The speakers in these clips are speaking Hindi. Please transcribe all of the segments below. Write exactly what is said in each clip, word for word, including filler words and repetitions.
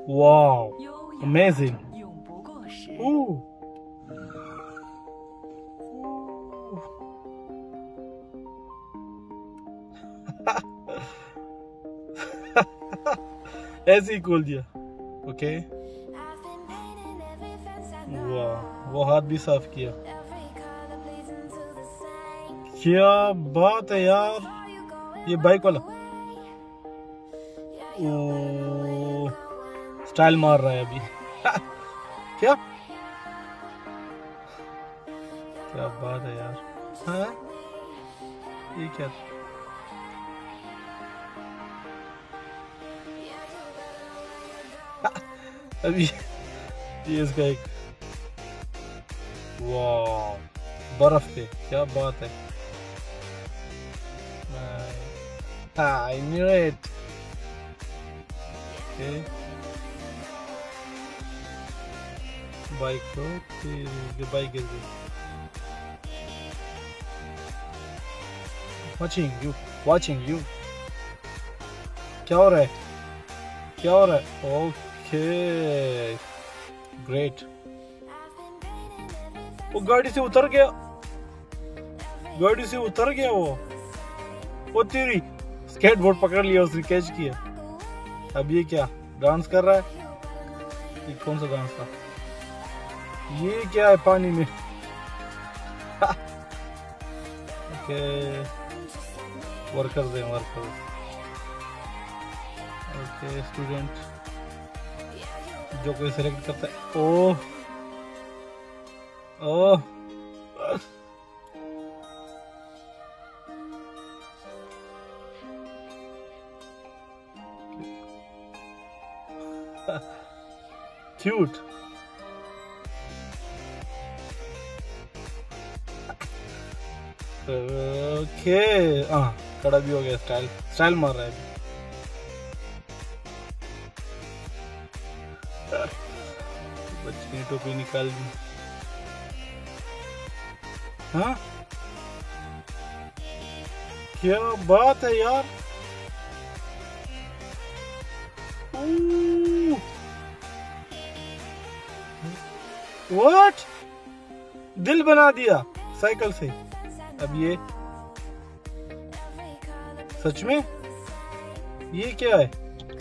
Wow, amazing. Ooh. ऐसे ही खोल दिया। ओके, वाह, वो हाथ भी साफ किया। क्या बात है यार, ये बाइक वाला ओ, स्टाइल मार रहा है अभी। क्या क्या बात है यार। हाँ, ये क्या था? अभी ये इसका एक वाह, बर्फ पे, क्या बात है। I knew it. Okay. Bike को ये बाइक गिर गई। Watching you, watching you. क्या हो रहा है? क्या हो रहा है? Okay, great. वो गाड़ी से उतर गया, गाड़ी से उतर गया वो। वो तेरी स्केटबोर्ड पकड़ लिया उसने, कैच किया। अब ये क्या डांस कर रहा है? ये कौन सा डांस था? ये क्या है पानी में? ओके, वर्कर्स हैं, वर्कर्स। ओके, स्टूडेंट जो कोई सिलेक्ट करता है। ओह ओह, क्यूट। ओके, हाँ, खड़ा भी हो गया। स्टाइल स्टाइल मार रहा है अभी। बच्चे ने टोपी निकाल दी। हाँ, क्या बात है यार। व्हाट, दिल बना दिया साइकिल से। अब ये सच में, ये क्या है?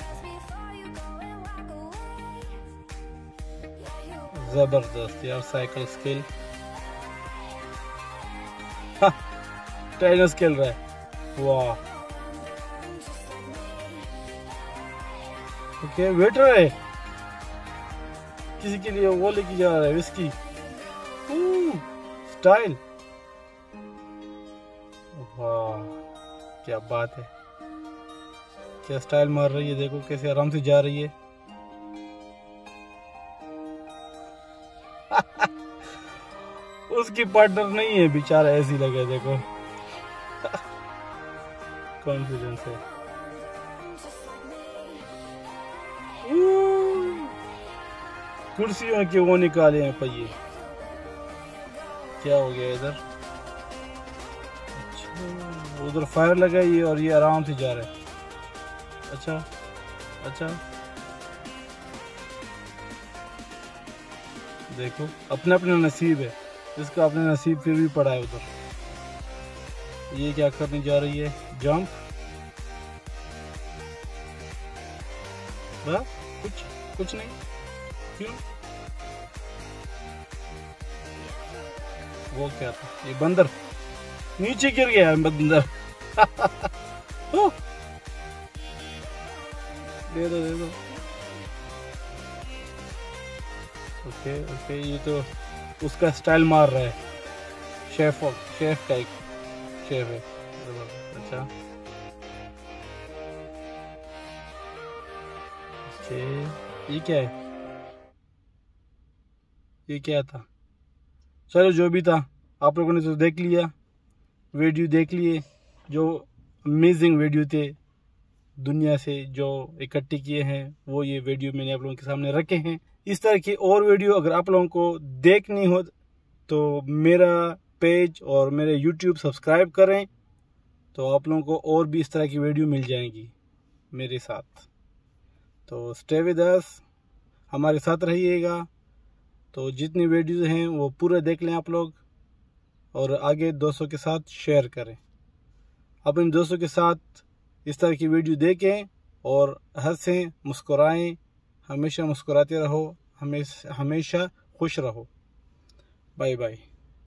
जबरदस्त यार, साइकिल स्किल। टेनिस खेल रहा है, वाह। ओके, वेटर है, किसी के लिए वो लेके जा रहा है विस्की। स्टाइल, वाह, क्या बात है। क्या स्टाइल मार रही है, देखो कैसे आराम से जा रही है। उसकी पार्टनर नहीं है बेचारा, ऐसी लगे देखो। कॉन्फिडेंस है। कुर्सियों के वो निकाले हैं पहिए। क्या हो गया इधर? अच्छा, उधर फायर लगाई है और ये आराम से जा रहा है। अच्छा अच्छा, देखो अपना अपना नसीब है, इसका अपना नसीब फिर भी पड़ा है उधर। ये क्या करने जा रही है? जंप। बस कुछ कुछ नहीं। क्यों? वो क्या था? ये बंदर नीचे गिर गया, बंदर। दे दो दे दो। ओके ओके, ये तो उसका स्टाइल मार रहा है। शेफ शेफ टाइप शेफ है। अच्छा, ये क्या है? ये क्या था? चलो, जो भी था, आप लोगों ने तो देख लिया, वीडियो देख लिए। जो अमेजिंग वीडियो थे दुनिया से जो इकट्ठे किए हैं, वो ये वीडियो मैंने आप लोगों के सामने रखे हैं। इस तरह की और वीडियो अगर आप लोगों को देखनी हो तो मेरा पेज और मेरे यूट्यूब सब्सक्राइब करें, तो आप लोगों को और भी इस तरह की वीडियो मिल जाएंगी मेरे साथ। तो स्टे विद अस। हमारे साथ रहिएगा। तो जितनी वीडियोज़ हैं वो पूरे देख लें आप लोग, और आगे दोस्तों के साथ शेयर करें। अपने दोस्तों के साथ इस तरह की वीडियो देखें और हंसें, मुस्कुराएं। हमेशा मुस्कुराते रहो, हमेशा हमेशा खुश रहो। Bye bye.